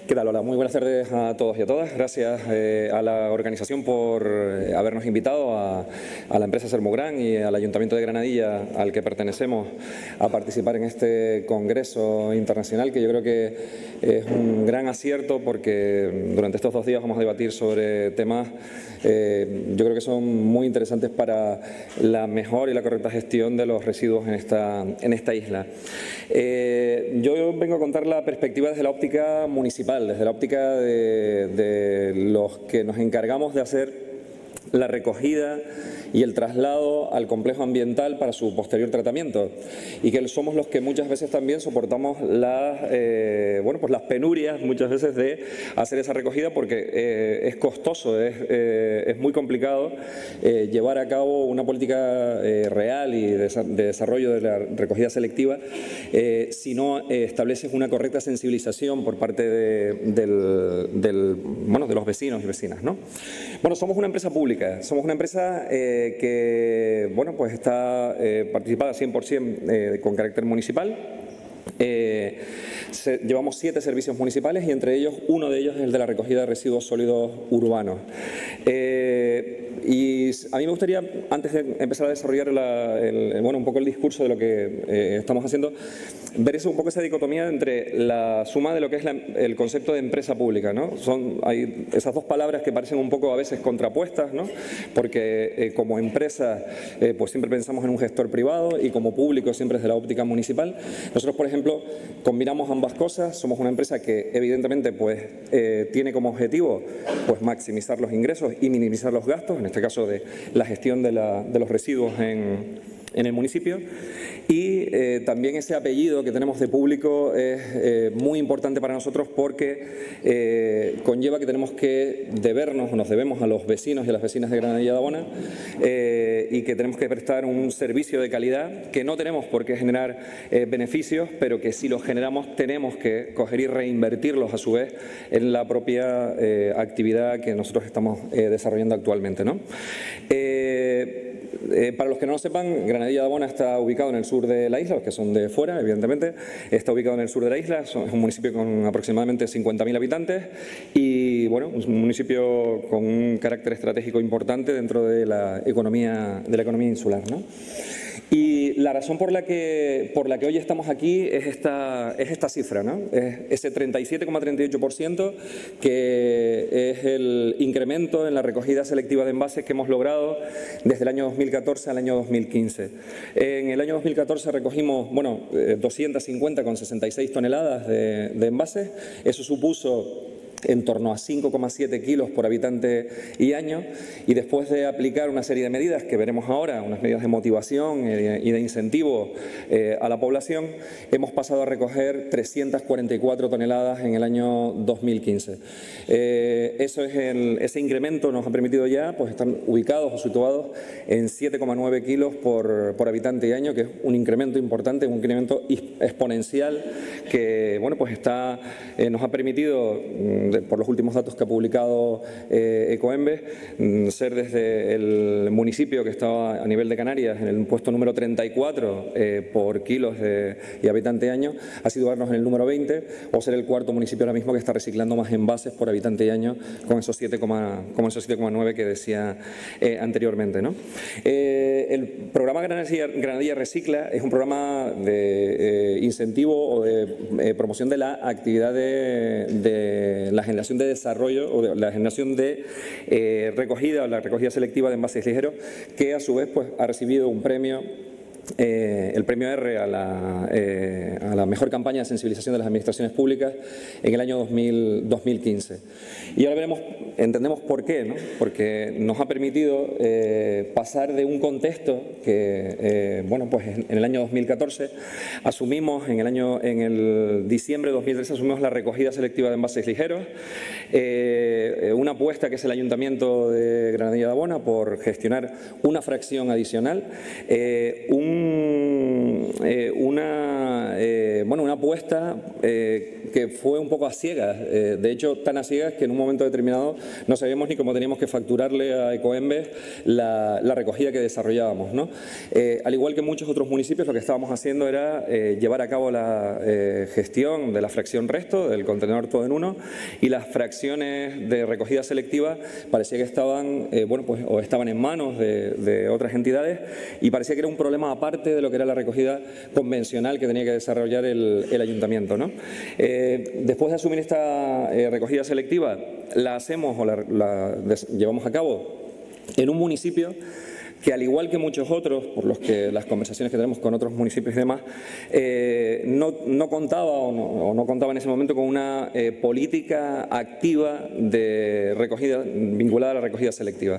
¿Qué tal? Hola, muy buenas tardes a todos y a todas. Gracias a la organización por habernos invitado a la empresa Sermogran y al Ayuntamiento de Granadilla, al que pertenecemos, a participar en este congreso internacional, que yo creo que es un gran acierto porque durante estos 2 días vamos a debatir sobre temas yo creo que son muy interesantes para la mejor y la correcta gestión de los residuos en esta isla. Yo vengo a contar la perspectiva desde la óptica municipal, desde la óptica de los que nos encargamos de hacer la recogida y el traslado al complejo ambiental para su posterior tratamiento, y que somos los que muchas veces también soportamos las penurias muchas veces de hacer esa recogida, porque es costoso, es muy complicado llevar a cabo una política real y de desarrollo de la recogida selectiva si no estableces una correcta sensibilización por parte de los vecinos y vecinas, ¿no? Bueno, somos una empresa pública, somos una empresa que está participada 100% con carácter municipal. Llevamos 7 servicios municipales y entre ellos uno de ellos es el de la recogida de residuos sólidos urbanos. Y a mí me gustaría, antes de empezar a desarrollar un poco el discurso de lo que estamos haciendo, ver un poco esa dicotomía entre la suma de lo que es el concepto de empresa pública, ¿no? Hay esas dos palabras que parecen un poco a veces contrapuestas, ¿no? Porque como empresa pues siempre pensamos en un gestor privado y como público siempre desde la óptica municipal. Nosotros, por ejemplo, combinamos ambas cosas. Somos una empresa que evidentemente tiene como objetivo maximizar los ingresos y minimizar los gastos, en este caso de la gestión de los residuos en el municipio. Y también ese apellido que tenemos de público es muy importante para nosotros porque conlleva que tenemos que nos debemos a los vecinos y a las vecinas de Granadilla de Abona y que tenemos que prestar un servicio de calidad que no tenemos por qué generar beneficios, pero que si los generamos tenemos que coger y reinvertirlos a su vez en la propia actividad que nosotros estamos desarrollando actualmente, ¿no? Para los que no lo sepan, Granadilla de Abona está ubicado en el sur de la isla, los que son de fuera, evidentemente, está ubicado en el sur de la isla, es un municipio con aproximadamente 50.000 habitantes y, bueno, es un municipio con un carácter estratégico importante dentro de la economía insular, ¿no? Y la razón por la que hoy estamos aquí es esta cifra, ¿no? Es ese 37,38% que es el incremento en la recogida selectiva de envases que hemos logrado desde el año 2014 al año 2015. En el año 2014 recogimos 250,66 toneladas de envases. Eso supuso en torno a 5,7 kilos por habitante y año, y después de aplicar una serie de medidas que veremos ahora, unas medidas de motivación y de incentivo a la población, hemos pasado a recoger 344 toneladas en el año 2015. Ese incremento nos ha permitido ya estar ubicados o situados en 7,9 kilos por habitante y año, que es un incremento importante, un incremento exponencial que nos ha permitido, por los últimos datos que ha publicado Ecoembes, ser desde el municipio que estaba a nivel de Canarias en el puesto número 34 por kilos y habitante año, ha sido darnos en el número 20 o ser el cuarto municipio ahora mismo que está reciclando más envases por habitante y año con esos 7,9 que decía anteriormente, ¿no? El programa Granadilla Recicla es un programa de incentivo o de promoción de la actividad de la generación de desarrollo o de la generación de recogida o la recogida selectiva de envases ligeros, que a su vez ha recibido un premio, el premio R a la mejor campaña de sensibilización de las administraciones públicas en el año 2015. Y ahora entendemos por qué, ¿no? Porque nos ha permitido pasar de un contexto que, en el año 2014 asumimos, en el diciembre de 2013 asumimos la recogida selectiva de envases ligeros, una apuesta que es el Ayuntamiento de Granadilla de Abona por gestionar una fracción adicional, un una apuesta que fue un poco a ciegas. De hecho, tan a ciegas que en un momento determinado no sabíamos ni cómo teníamos que facturarle a Ecoembes la recogida que desarrollábamos, ¿no? Al igual que muchos otros municipios, lo que estábamos haciendo era llevar a cabo la gestión de la fracción resto, del contenedor todo en uno, y las fracciones de recogida selectiva parecía que estaban, o estaban en manos de otras entidades, y parecía que era un problema aparte de lo que era la recogida convencional que tenía que desarrollar el ayuntamiento, ¿no? Después de asumir esta recogida selectiva, la hacemos o la llevamos a cabo en un municipio que, al igual que muchos otros, por los que las conversaciones que tenemos con otros municipios y demás, no contaba o no contaba en ese momento con una política activa de recogida vinculada a la recogida selectiva.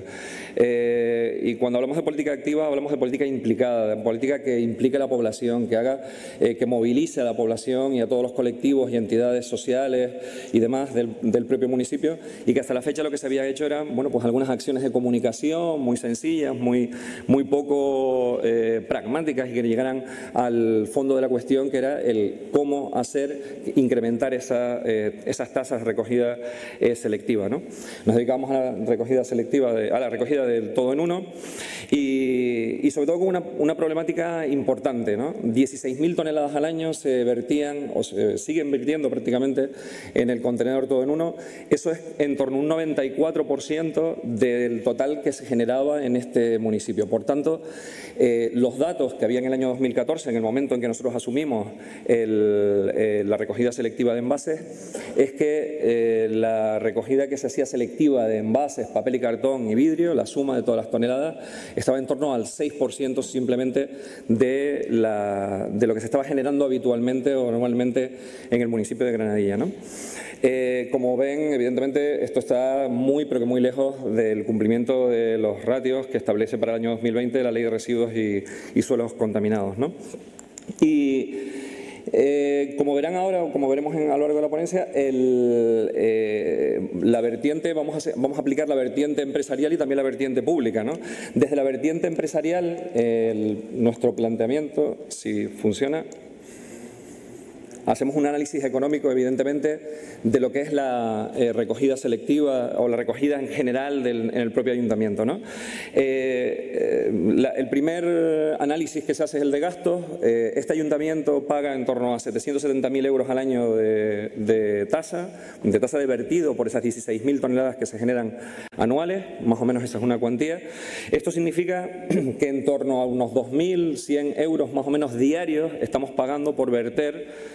Y cuando hablamos de política activa, hablamos de política implicada, de política que implique a la población, que haga, que movilice a la población y a todos los colectivos y entidades sociales y demás del propio municipio, y que hasta la fecha lo que se había hecho eran, pues algunas acciones de comunicación muy sencillas, muy poco pragmáticas, y que llegaran al fondo de la cuestión, que era el cómo incrementar esas tasas de recogida selectiva, ¿no? Nos dedicamos a la recogida selectiva, a la recogida del todo en uno, y sobre todo con una problemática importante, ¿no? 16.000 toneladas al año se vertían o se siguen vertiendo prácticamente en el contenedor todo en uno. Eso es en torno a un 94% del total que se generaba en este municipio. Por tanto, los datos que había en el año 2014, en el momento en que nosotros asumimos la recogida selectiva de envases, es que la recogida que se hacía selectiva de envases, papel y cartón y vidrio, la suma de todas las toneladas, estaba en torno al 6% simplemente de lo que se estaba generando habitualmente o normalmente en el municipio de Granadilla, ¿no? Como ven, evidentemente esto está muy, pero que muy lejos del cumplimiento de los ratios que establece para el año 2020 la Ley de Residuos y Suelos Contaminados, ¿no? Y como verán ahora, o como veremos a lo largo de la ponencia, la vertiente, vamos a aplicar la vertiente empresarial y también la vertiente pública, ¿no? Desde la vertiente empresarial, nuestro planteamiento, si funciona, hacemos un análisis económico, evidentemente, de lo que es la recogida selectiva o la recogida en general en el propio ayuntamiento, ¿no? El primer análisis que se hace es el de gastos. Este ayuntamiento paga en torno a 770.000 euros al año de tasa de vertido por esas 16.000 toneladas que se generan anuales, más o menos esa es una cuantía. Esto significa que en torno a unos 2.100 euros más o menos diarios estamos pagando por verter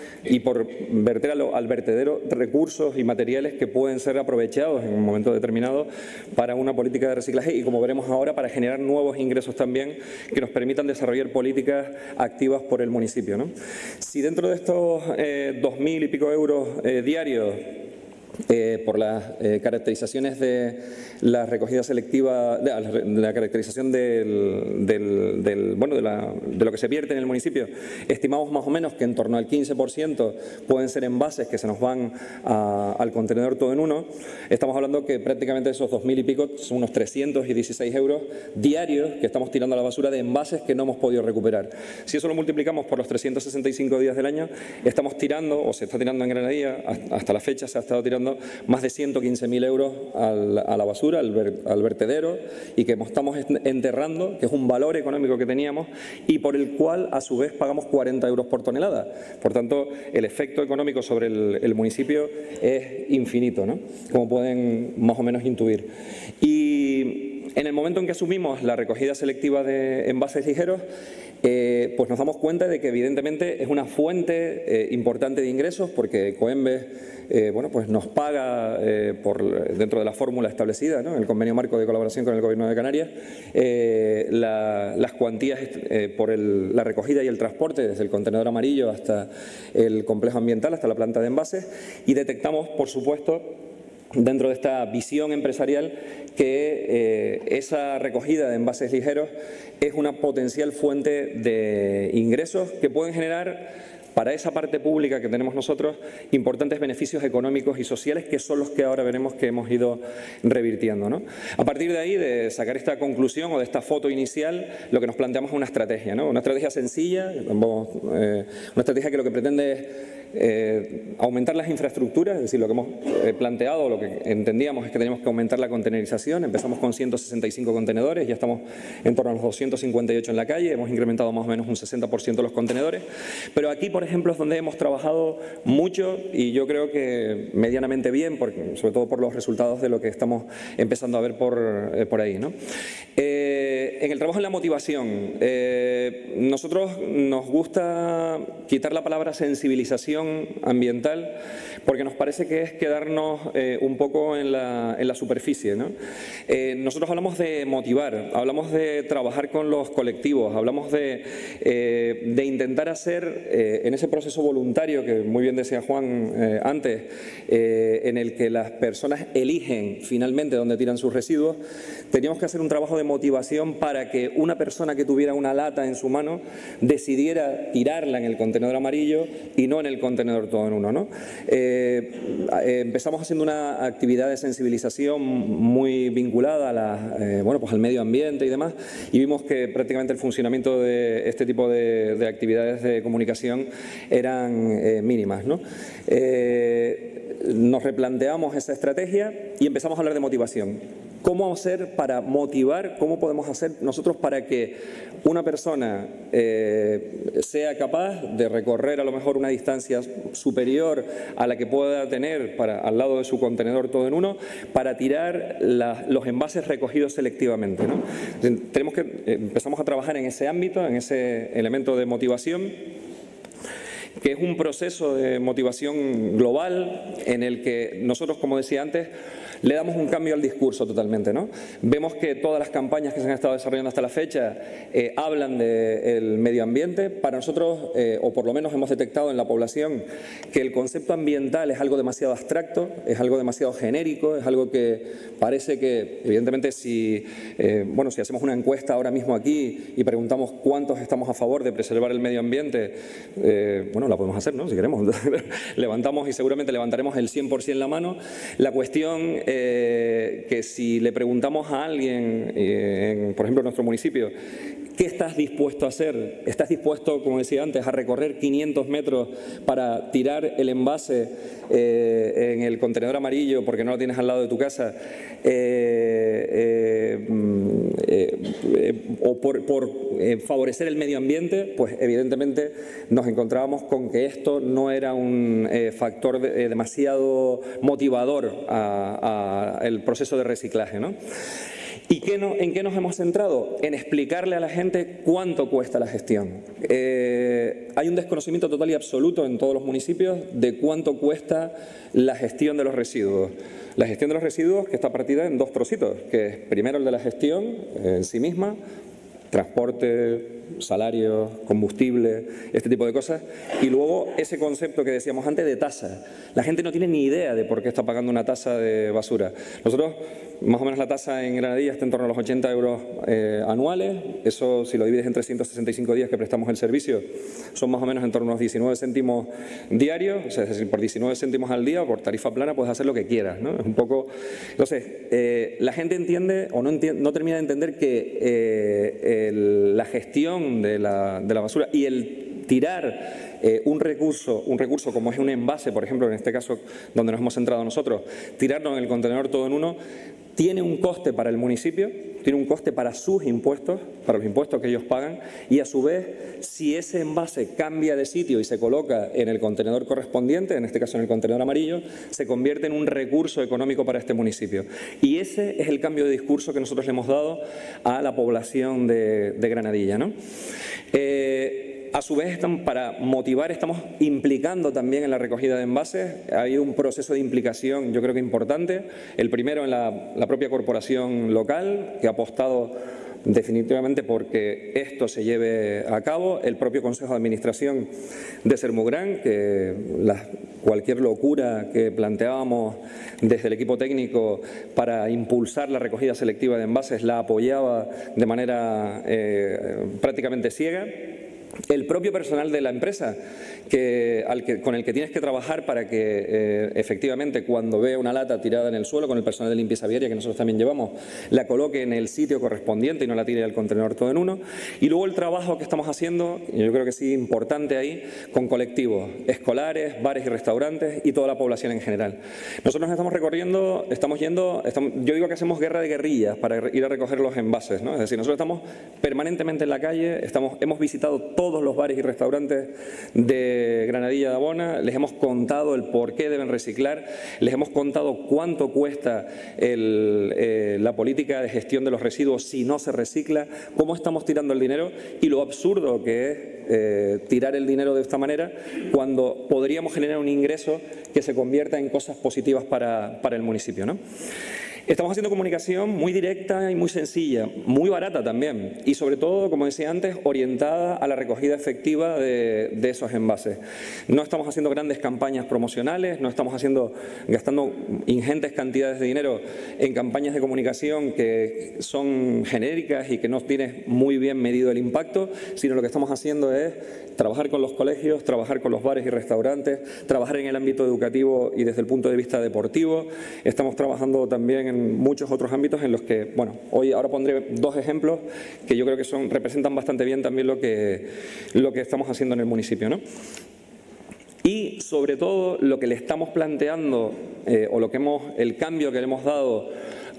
al vertedero recursos y materiales que pueden ser aprovechados en un momento determinado para una política de reciclaje y, como veremos ahora, para generar nuevos ingresos también que nos permitan desarrollar políticas activas por el municipio, ¿no? Si dentro de estos 2.000 y pico euros diarios, por las caracterizaciones de la recogida selectiva, de la caracterización de lo que se vierte en el municipio, estimamos más o menos que en torno al 15% pueden ser envases que se nos van al contenedor todo en uno. Estamos hablando que prácticamente esos 2.000 y pico son unos 316 euros diarios que estamos tirando a la basura de envases que no hemos podido recuperar. Si eso lo multiplicamos por los 365 días del año, estamos tirando, o se está tirando en Granadilla, hasta la fecha se ha estado tirando más de 115.000 euros a la basura, al vertedero, y que estamos enterrando, que es un valor económico que teníamos y por el cual a su vez pagamos 40 euros por tonelada. Por tanto, el efecto económico sobre el municipio es infinito, ¿no? Como pueden más o menos intuir. Y en el momento en que asumimos la recogida selectiva de envases ligeros, pues nos damos cuenta de que evidentemente es una fuente importante de ingresos, porque Ecoembes pues nos paga dentro de la fórmula establecida, ¿no?, en el convenio marco de colaboración con el Gobierno de Canarias, las cuantías por la recogida y el transporte desde el contenedor amarillo hasta el complejo ambiental, hasta la planta de envases, y detectamos, por supuesto, dentro de esta visión empresarial, que esa recogida de envases ligeros es una potencial fuente de ingresos que pueden generar para esa parte pública que tenemos nosotros, importantes beneficios económicos y sociales que son los que ahora veremos que hemos ido revirtiendo, ¿no? A partir de ahí, de sacar esta conclusión o de esta foto inicial, lo que nos planteamos es una estrategia, ¿no? Una estrategia sencilla, una estrategia que lo que pretende es aumentar las infraestructuras, es decir, lo que hemos planteado, lo que entendíamos es que teníamos que aumentar la contenerización. Empezamos con 165 contenedores, ya estamos en torno a los 258 en la calle, hemos incrementado más o menos un 60% los contenedores, pero aquí, por ejemplo, es donde hemos trabajado mucho y yo creo que medianamente bien, sobre todo por los resultados de lo que estamos empezando a ver por ahí, ¿no? En el trabajo en la motivación, nosotros nos gusta quitar la palabra sensibilización ambiental porque nos parece que es quedarnos un poco en la superficie, ¿no? Nosotros hablamos de motivar, hablamos de trabajar con los colectivos, hablamos de intentar hacer en ese proceso voluntario que muy bien decía Juan antes, en el que las personas eligen finalmente dónde tiran sus residuos. Teníamos que hacer un trabajo de motivación para que una persona que tuviera una lata en su mano decidiera tirarla en el contenedor amarillo y no en el contenedor todo en uno, ¿no? Empezamos haciendo una actividad de sensibilización muy vinculada a pues al medio ambiente y demás, y vimos que prácticamente el funcionamiento de este tipo de actividades de comunicación eran mínimas, ¿no? Nos replanteamos esa estrategia y empezamos a hablar de motivación. ¿Cómo hacer para motivar? ¿Cómo podemos hacer nosotros para que una persona sea capaz de recorrer a lo mejor una distancia superior a la que pueda tener al lado de su contenedor todo en uno para tirar los envases recogidos selectivamente, ¿no? Empezamos a trabajar en ese ámbito, en ese elemento de motivación, que es un proceso de motivación global en el que nosotros, como decía antes, le damos un cambio al discurso totalmente, ¿no? Vemos que todas las campañas que se han estado desarrollando hasta la fecha hablan del medio ambiente. Para nosotros, o por lo menos hemos detectado en la población, que el concepto ambiental es algo demasiado abstracto, es algo demasiado genérico, es algo que parece que, evidentemente, si hacemos una encuesta ahora mismo aquí y preguntamos cuántos estamos a favor de preservar el medio ambiente, la podemos hacer, ¿no? Si queremos. Levantamos y seguramente levantaremos el 100% la mano. La cuestión que si le preguntamos a alguien, por ejemplo en nuestro municipio, ¿qué estás dispuesto a hacer? ¿Estás dispuesto, como decía antes, a recorrer 500 metros para tirar el envase en el contenedor amarillo porque no lo tienes al lado de tu casa? O por favorecer el medio ambiente, pues evidentemente nos encontrábamos con que esto no era un factor demasiado motivador al proceso de reciclaje, ¿no? ¿Y en qué nos hemos centrado? En explicarle a la gente cuánto cuesta la gestión. Hay un desconocimiento total y absoluto en todos los municipios de cuánto cuesta la gestión de los residuos. La gestión de los residuos, que está partida en dos trocitos, que es primero el de la gestión en sí misma, transporte, salarios, combustible, este tipo de cosas, y luego ese concepto que decíamos antes de tasa. La gente no tiene ni idea de por qué está pagando una tasa de basura. Nosotros, más o menos la tasa en Granadilla está en torno a los 80 euros anuales. Eso, si lo divides en 365 días que prestamos el servicio, son más o menos en torno a unos 19 céntimos diarios, o sea, es decir, por 19 céntimos al día, por tarifa plana, puedes hacer lo que quieras, ¿no? Es un poco... Entonces, la gente entiende o no termina de entender que la gestión de la basura y el tirar un recurso como es un envase, por ejemplo, en este caso donde nos hemos centrado nosotros, tirarlo en el contenedor todo en uno, tiene un coste para el municipio, tiene un coste para sus impuestos, para los impuestos que ellos pagan, y a su vez, si ese envase cambia de sitio y se coloca en el contenedor correspondiente, en este caso en el contenedor amarillo, se convierte en un recurso económico para este municipio. Y ese es el cambio de discurso que nosotros le hemos dado a la población de Granadilla, ¿no? A su vez, para motivar, estamos implicando también en la recogida de envases. Hay un proceso de implicación, yo creo que importante. El primero en la propia corporación local, que ha apostado definitivamente porque esto se lleve a cabo. El propio Consejo de Administración de Sermugran, que cualquier locura que planteábamos desde el equipo técnico para impulsar la recogida selectiva de envases la apoyaba de manera prácticamente ciega. el propio personal de la empresa con el que tienes que trabajar para que efectivamente cuando vea una lata tirada en el suelo, con el personal de limpieza viaria que nosotros también llevamos, la coloque en el sitio correspondiente y no la tire al contenedor todo en uno. Y luego el trabajo que estamos haciendo, yo creo que sí importante ahí, con colectivos escolares, bares y restaurantes y toda la población en general. Nosotros estamos recorriendo, yo digo que hacemos guerra de guerrillas para ir a recoger los envases, ¿no? Es decir, nosotros estamos permanentemente en la calle, hemos visitado todos los bares y restaurantes de Granadilla de Abona, les hemos contado el por qué deben reciclar, les hemos contado cuánto cuesta la política de gestión de los residuos si no se recicla, cómo estamos tirando el dinero y lo absurdo que es tirar el dinero de esta manera cuando podríamos generar un ingreso que se convierta en cosas positivas para el municipio, ¿no? Estamos haciendo comunicación muy directa y muy sencilla, muy barata también y sobre todo, como decía antes, orientada a la recogida efectiva de esos envases. No estamos haciendo grandes campañas promocionales, no estamos gastando ingentes cantidades de dinero en campañas de comunicación que son genéricas y que no tienen muy bien medido el impacto, sino lo que estamos haciendo es trabajar con los colegios, trabajar con los bares y restaurantes, trabajar en el ámbito educativo y desde el punto de vista deportivo. Estamos trabajando también en muchos otros ámbitos en los que, bueno, ahora pondré dos ejemplos que yo creo que representan bastante bien también lo que estamos haciendo en el municipio, ¿no? Y sobre todo lo que le estamos planteando el cambio que le hemos dado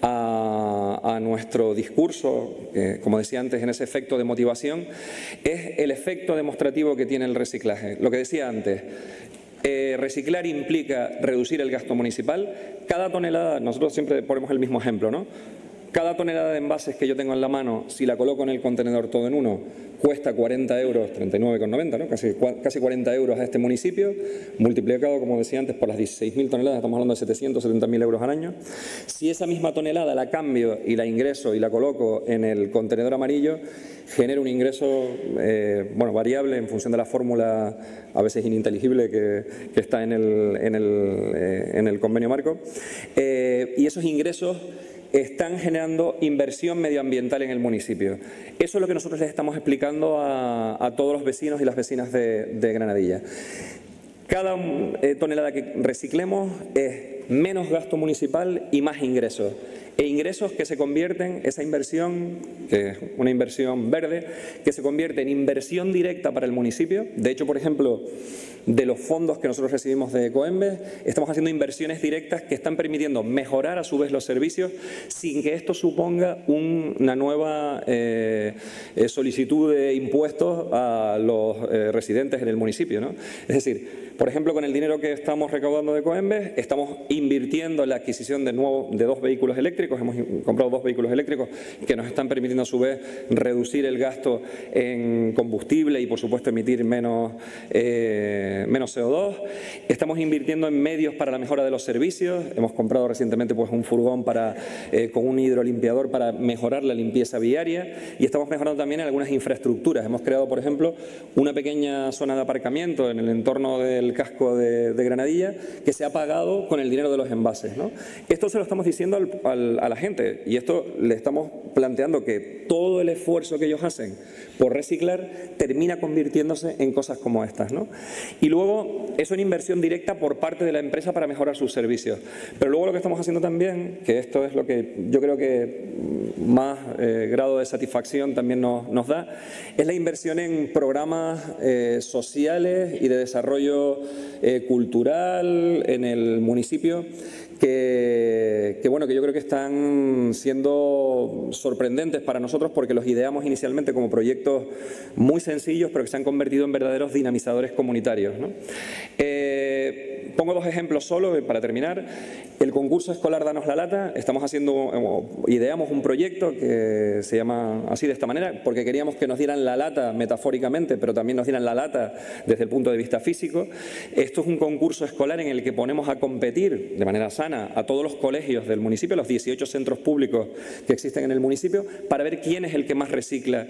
a nuestro discurso, como decía antes, en ese efecto de motivación, es el efecto demostrativo que tiene el reciclaje. Lo que decía antes, reciclar implica reducir el gasto municipal. Cada tonelada, nosotros siempre ponemos el mismo ejemplo, ¿no? Cada tonelada de envases que yo tengo en la mano, si la coloco en el contenedor todo en uno, cuesta 40 euros, 39,90, ¿no? Casi 40 euros a este municipio, multiplicado, como decía antes, por las 16.000 toneladas, estamos hablando de 770.000 euros al año. Si esa misma tonelada la cambio y la ingreso y la coloco en el contenedor amarillo, genera un ingreso variable en función de la fórmula a veces ininteligible que está en el convenio marco. Y esos ingresos están generando inversión medioambiental en el municipio. Eso es lo que nosotros les estamos explicando a todos los vecinos y las vecinas de Granadilla. Cada tonelada que reciclemos es menos gasto municipal y más ingresos. E ingresos que se convierten, esa inversión, que es una inversión verde, que se convierte en inversión directa para el municipio. De hecho, por ejemplo, de los fondos que nosotros recibimos de Ecoembes, estamos haciendo inversiones directas que están permitiendo mejorar a su vez los servicios sin que esto suponga una nueva solicitud de impuestos a los residentes en el municipio, ¿no? Es decir, por ejemplo, con el dinero que estamos recaudando de Ecoembes, estamos invirtiendo en la adquisición de 2 vehículos eléctricos. Hemos comprado 2 vehículos eléctricos que nos están permitiendo a su vez reducir el gasto en combustible y, por supuesto, emitir menos CO2. Estamos invirtiendo en medios para la mejora de los servicios. Hemos comprado recientemente un furgón con un hidrolimpiador para mejorar la limpieza viaria y estamos mejorando también algunas infraestructuras. Hemos creado, por ejemplo, una pequeña zona de aparcamiento en el entorno del casco de Granadilla que se ha pagado con el dinero de los envases, ¿no? Esto se lo estamos diciendo a la gente y esto le estamos planteando que todo el esfuerzo que ellos hacen por reciclar termina convirtiéndose en cosas como estas, ¿no? Y luego eso es inversión directa por parte de la empresa para mejorar sus servicios. Pero luego lo que estamos haciendo también, que esto es lo que yo creo que más grado de satisfacción también nos da, es la inversión en programas sociales y de desarrollo cultural en el municipio que yo creo que están siendo sorprendentes para nosotros porque los ideamos inicialmente como proyectos muy sencillos pero que se han convertido en verdaderos dinamizadores comunitarios, ¿no? Pongo 2 ejemplos solo para terminar. El concurso escolar Danos la Lata, ideamos un proyecto que se llama así de esta manera porque queríamos que nos dieran la lata metafóricamente, pero también nos dieran la lata desde el punto de vista físico. Esto es un concurso escolar en el que ponemos a competir de manera sana a todos los colegios del municipio, los 18 centros públicos que existen en el municipio, para ver quién es el que más recicla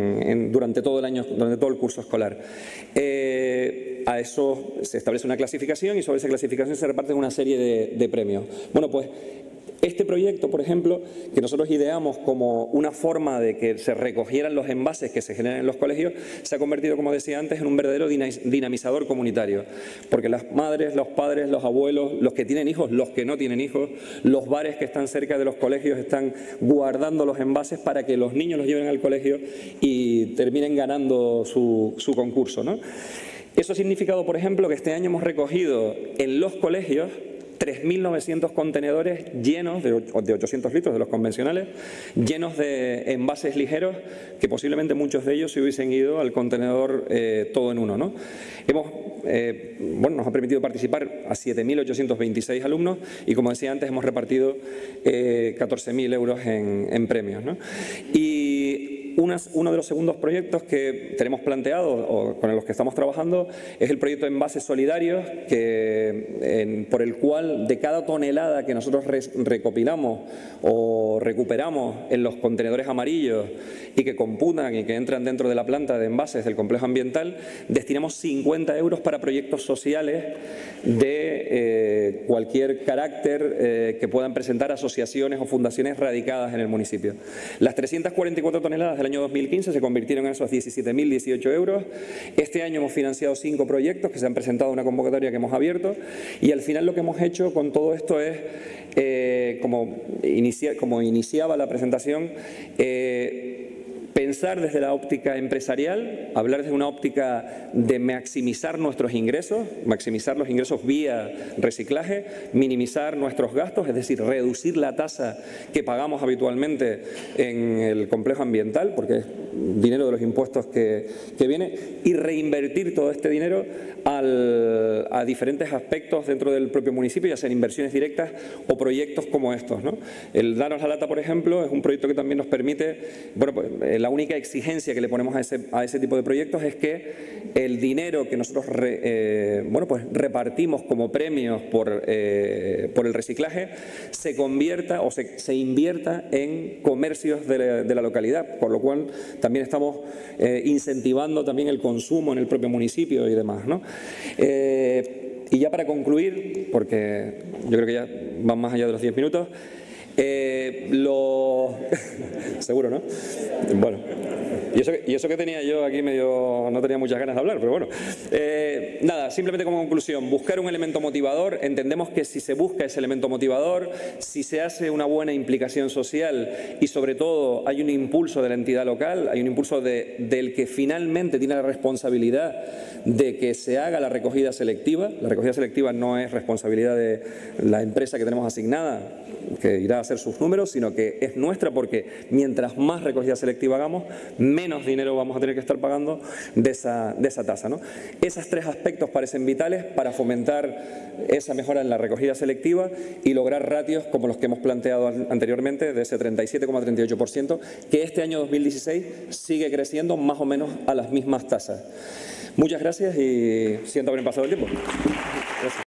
durante todo el año, durante todo el curso escolar. A eso se establece una clasificación clasificación y sobre esa clasificación se reparten una serie de premios. Bueno, pues este proyecto, por ejemplo, que nosotros ideamos como una forma de que se recogieran los envases que se generan en los colegios, se ha convertido, como decía antes, en un verdadero dinamizador comunitario. Porque las madres, los padres, los abuelos, los que tienen hijos, los que no tienen hijos, los bares que están cerca de los colegios están guardando los envases para que los niños los lleven al colegio y terminen ganando su concurso, ¿no? Eso ha significado, por ejemplo, que este año hemos recogido en los colegios 3.900 contenedores llenos de 800 litros de los convencionales, llenos de envases ligeros, que posiblemente muchos de ellos se hubiesen ido al contenedor todo en uno, ¿no? Nos ha permitido participar a 7.826 alumnos y, como decía antes, hemos repartido 14.000 euros en premios, ¿no? Y uno de los segundos proyectos que tenemos planteado o con los que estamos trabajando es el proyecto de envases solidarios, por el cual de cada tonelada que nosotros recopilamos o recuperamos en los contenedores amarillos y que computan y que entran dentro de la planta de envases del complejo ambiental, destinamos 50 euros para proyectos sociales de cualquier carácter que puedan presentar asociaciones o fundaciones radicadas en el municipio. Las 344 toneladas del año 2015 se convirtieron en esos 17.018 euros. Este año hemos financiado 5 proyectos que se han presentado en una convocatoria que hemos abierto y al final lo que hemos hecho con todo esto es, como iniciaba la presentación, pensar desde la óptica empresarial, hablar desde una óptica de maximizar nuestros ingresos, maximizar los ingresos vía reciclaje, minimizar nuestros gastos, es decir, reducir la tasa que pagamos habitualmente en el complejo ambiental, porque es dinero de los impuestos que viene, y reinvertir todo este dinero a diferentes aspectos dentro del propio municipio, ya sean inversiones directas o proyectos como estos, ¿no? El Danos la Lata, por ejemplo, es un proyecto que también nos permite, la única exigencia que le ponemos a ese tipo de proyectos es que el dinero que nosotros repartimos como premios por el reciclaje se convierta o se invierta en comercios de la localidad, por lo cual también estamos incentivando también el consumo en el propio municipio y demás, ¿no? Y ya para concluir, porque yo creo que ya van más allá de los 10 minutos, seguro, ¿no? Bueno, y eso que tenía yo aquí medio, no tenía muchas ganas de hablar, pero bueno. Nada, simplemente como conclusión, buscar un elemento motivador. Entendemos que si se busca ese elemento motivador, si se hace una buena implicación social y sobre todo hay un impulso de la entidad local, hay un impulso del que finalmente tiene la responsabilidad de que se haga la recogida selectiva. La recogida selectiva no es responsabilidad de la empresa que tenemos asignada, que irá a hacer sus números, sino que es nuestra, porque mientras más recogida selectiva hagamos, menos dinero vamos a tener que estar pagando de esa tasa, ¿no? Esos 3 aspectos parecen vitales para fomentar esa mejora en la recogida selectiva y lograr ratios como los que hemos planteado anteriormente, de ese 37,38%, que este año 2016 sigue creciendo más o menos a las mismas tasas. Muchas gracias y siento haber pasado el tiempo.